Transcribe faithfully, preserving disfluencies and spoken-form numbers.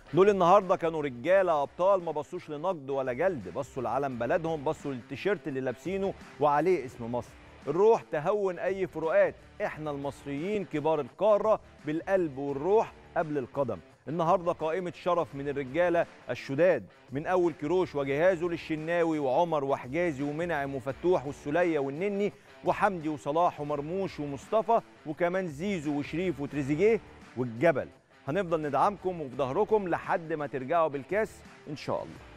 دول النهارده كانوا رجاله ابطال، ما بصوش لنقد ولا جلد، بصوا لعلم بلدهم، بصوا للتيشيرت اللي لابسينه وعليه اسم مصر. الروح تهون اي فروقات، احنا المصريين كبار القاره بالقلب والروح قبل القدم. النهارده قائمه شرف من الرجاله الشداد، من اول كروش وجهازه للشناوي وعمر وحجازي ومنعم وفتوح والسليه والنني وحمدي وصلاح ومرموش ومصطفى وكمان زيزو وشريف وتريزيجيه والجبل. هنفضل ندعمكم وفي ظهركم لحد ما ترجعوا بالكاس ان شاء الله.